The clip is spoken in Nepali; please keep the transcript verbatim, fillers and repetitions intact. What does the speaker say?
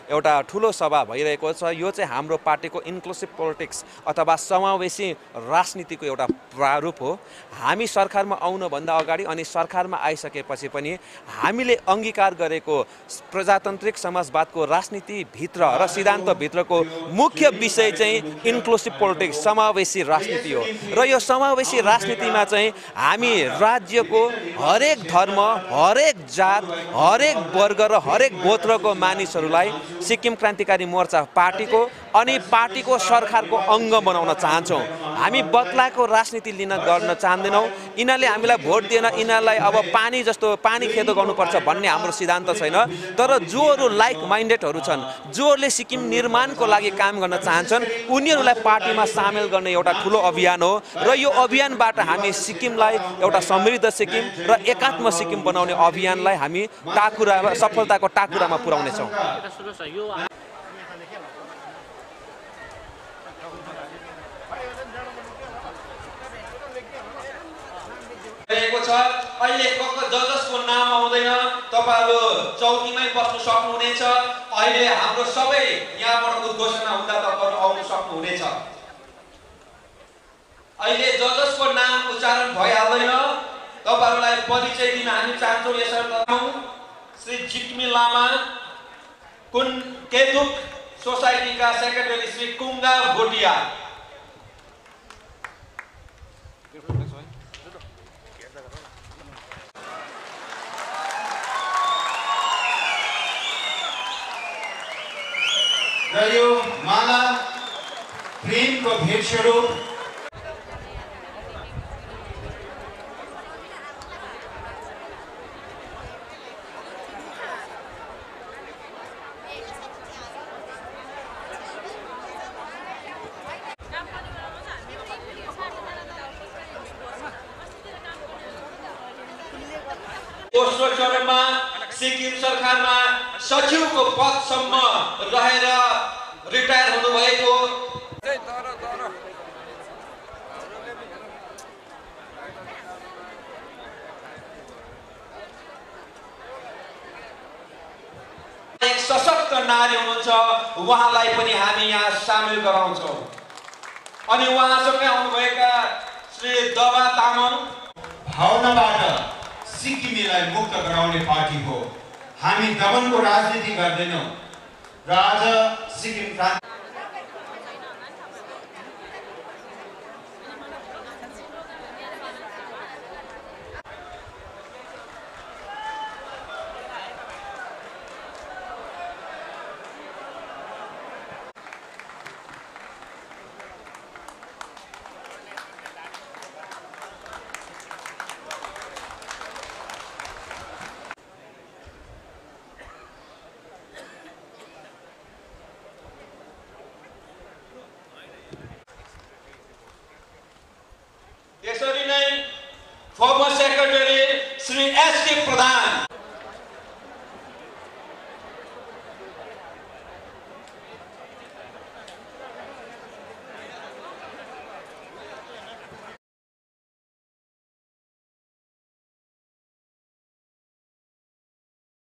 एउटा ठुलो सभा भइरहेको छ। यो चाहिँ हाम्रो पार्टीको इन्क्लुसिभ पोलिटिक्स अथवा समावेशी राजनीतिको एउटा प्रारूप हो। हामी सरकारमा आउनुभन्दा अगाडि अनि सरकारमा आइसकेपछि पनि हामीले अङ्गीकार गरेको प्रजातान्त्रिक समाजवादको राजनीतिभित्र र सिद्धान्तभित्रको मुख्य विषय चाहिँ इन्क्लुसिभ पोलिटिक्स समावेशी राजनीति हो। र यो समावेशी राजनीतिमा चाहिँ हामी राज्यको हरेक धर्म, हरेक जात, हरेक वर्ग र हरेक गोत्रको मानिसहरूलाई सिक्किम क्रान्तिकारी मोर्चा पार्टीको अनि पार्टीको सरकारको अङ्ग बनाउन चाहन्छौँ। हामी बदलाको राजनीति लिन गर्न चाहँदैनौँ। यिनीहरूले हामीलाई भोट दिएन, यिनीहरूलाई अब पानी जस्तो पानी खेदो गर्नुपर्छ भन्ने हाम्रो सिद्धान्त छैन। तर जोहरू लाइक माइन्डेडहरू छन्, जोहरूले सिक्किम निर्माणको लागि काम गर्न चाहन्छन्, उनीहरूलाई पार्टीमा सामेल गर्ने एउटा ठुलो अभियान हो। र यो अभियानबाट हामी सिक्किमलाई एउटा समृद्ध सिक्किम र एकात्म सिक्किम बनाउने अभियानलाई हामी टाकुरा सफलताको टाकुरामा पुर्याउनेछौँ। छ अहिले जजसको नाम आउँदैन, तपाईहरु चौकीमै बस्नु सक्नुहुनेछ। अहिले हाम्रो सबै यहाँबाट उद्घोषणा हुँदा तपाईहरु आउन सक्नुहुनेछ। अहिले जजसको नाम उच्चारण भइहाल्दैन। तपाईहरुलाई परिचय दिन हामी चाहन्छौँ। यसर्थ श्री जिक्मी लामा, कुन केदुक सोसाइटीका सेक्रेटरी श्री कुङ्गा भोटिया, र यो माला प्रेमको भेट स्वरूप दोस्रो चरणमा सिक्किम सरकारमा सचिवको पदसम्म रहेर रिटायर हुनुभएको एक सशक्त नारी हुनुहुन्छ, उहाँलाई पनि हामी यहाँ सामेल गराउँछौँ। अनि उहाँसँगै आउनुभएका श्री दबा तामाङ, भावनाबाट सिक्किमेलाई मुक्त गराउने पार्टी हो। हामी दमनको राजनीति गर्दैनौँ र आज सिक्किम क्रान्ति